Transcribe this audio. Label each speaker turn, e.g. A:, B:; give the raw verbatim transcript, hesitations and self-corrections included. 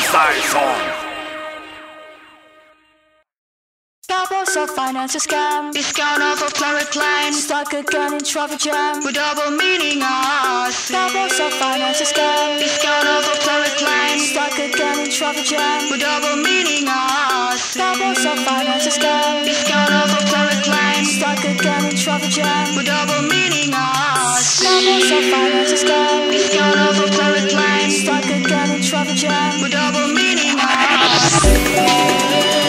A: Part two Style song.
B: Scalpels of finance a scam.
C: Discount of a private client.
B: Stuck again in traffic jam.
C: With double meaning I see.
B: Scalpels of finance a scam.
C: Discount of a private client.
B: Stuck again in traffic jam.
C: With double meaning I see.
B: Scalpels of finance a scam.
C: Discount of a private client.
B: Stuck again in traffic jam.
C: With double meaning I see.
B: Scalpels of finance a scam.
C: Discount of a private client.
B: Stuck again in traffic jam.
C: With double meaning I see.